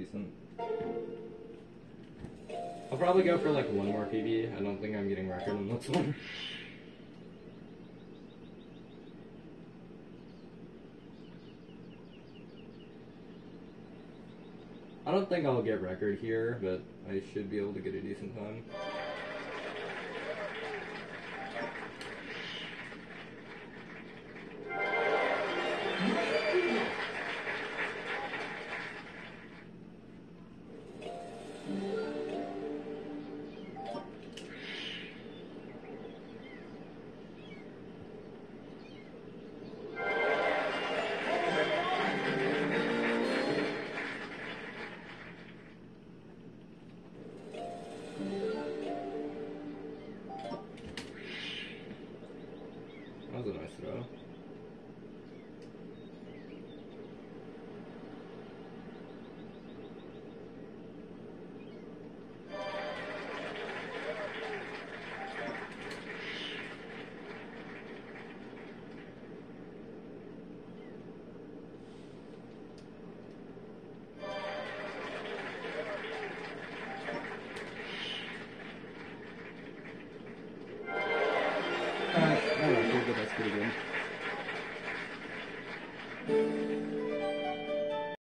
decent. I'll probably go for like one more PB. I don't think I'm getting record in this one. I don't think I'll get record here, but I should be able to get a decent time. That was a nice throw. Alright, that's pretty good.